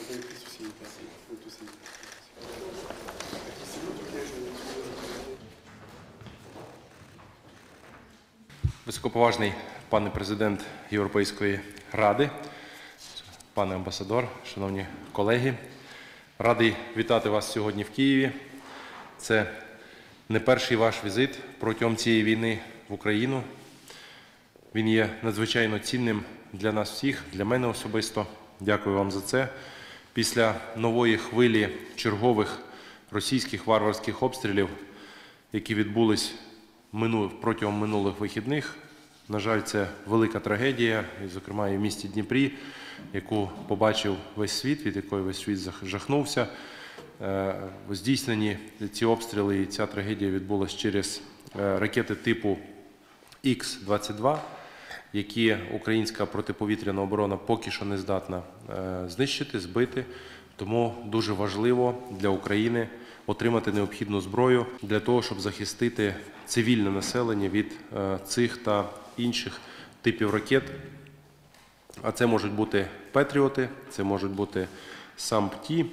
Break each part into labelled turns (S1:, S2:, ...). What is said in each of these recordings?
S1: Високоповажний пане президент Європейської Ради, пане амбасадор, шановні колеги, радий вітати вас сьогодні в Києві. Це не перший ваш візит протягом цієї війни в Україну. Він є надзвичайно цінним для нас всіх, для мене особисто. Дякую вам за це. Після нової хвилі чергових російських варварських обстрілів, які відбулись протягом минулих вихідних, на жаль, це велика трагедія, і, зокрема, і в місті Дніпрі, яку побачив весь світ, від якої весь світ жахнувся. Здійснені ці обстріли і ця трагедія відбулася через ракети типу Х-22, які українська протиповітряна оборона поки що не здатна знищити, збити. Тому дуже важливо для України отримати необхідну зброю для того, щоб захистити цивільне населення від цих та інших типів ракет. А це можуть бути «Петріоти», це можуть бути «Сам-Пті».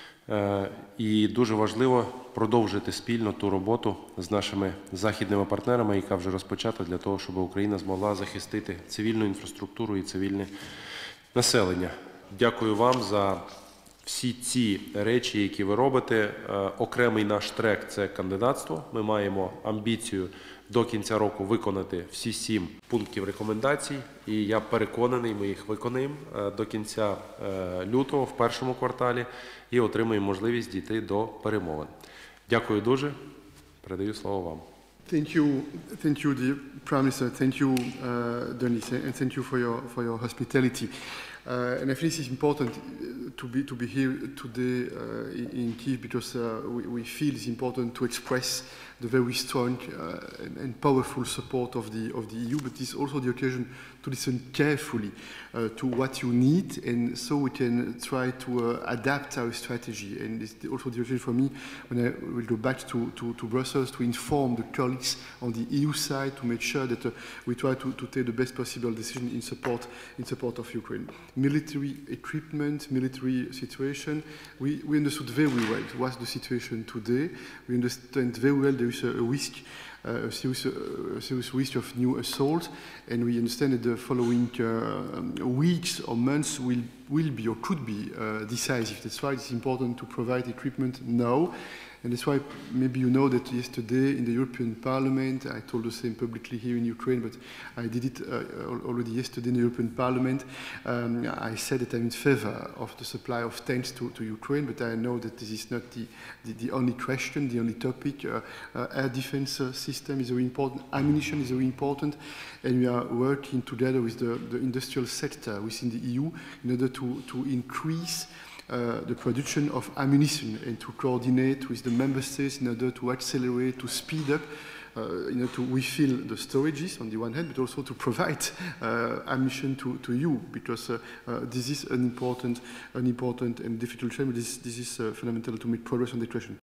S1: І дуже важливо продовжити спільно ту роботу з нашими західними партнерами, яка вже розпочата, для того, щоб Україна змогла захистити цивільну інфраструктуру і цивільне населення. Дякую вам за всі ці речі, які ви робите. Окремий наш трек – це кандидатство. Ми маємо амбіцію до кінця року виконати всі 7 пунктів рекомендацій. І я переконаний, ми їх виконаємо до кінця лютого, в першому кварталі, і отримаємо можливість дійти до перемовин. Дякую дуже. Передаю слово вам.
S2: Thank you, dear Prime Minister. Thank you, Denis, and thank you for your hospitality. And I think it's important to be here today in Kyiv because we feel it's important to express the very strong and powerful support of the EU, but it's also the occasion to listen carefully to what you need, and so we can try to adapt our strategy. And it's also the occasion for me, when I will go back to Brussels, to inform the colleagues on the EU side to make sure that we try to take the best possible decision in support of Ukraine. Military equipment, military situation, we understood very well what's the situation today. We understand very well there is a risk, a serious risk of new assault, and we understand that the following weeks or months will be or could be decisive. That's why it's important to provide equipment now. And that's why maybe you know that yesterday in the European Parliament, I told the same publicly here in Ukraine, but I did it already yesterday in the European Parliament. I said that I'm in favor of the supply of tanks to Ukraine, but I know that this is not the only question, the only topic. Air defense system is very important, ammunition is very important, and we are working together with the industrial sector within the EU in order to increase the production of ammunition and to coordinate with the member states in order to accelerate, to speed up, in order to refill the storages on the one hand, but also to provide ammunition to you, because this is an important and difficult challenge. This is fundamental to make progress on the question.